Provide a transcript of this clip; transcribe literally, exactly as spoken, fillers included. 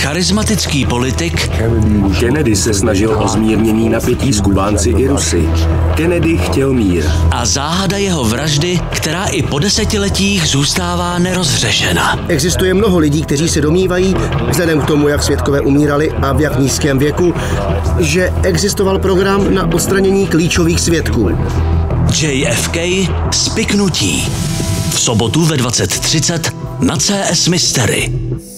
Charismatický politik. Kennedy se snažil o zmírnění napětí s Kubánci i Rusy. Kennedy chtěl mír. A záhada jeho vraždy, která i po desetiletích zůstává nerozřešena. Existuje mnoho lidí, kteří se domnívají, vzhledem k tomu, jak svědkové umírali a v jak nízkém věku, že existoval program na odstranění klíčových svědků. J F K spiknutí. V sobotu ve dvacet třicet na C S Mystery.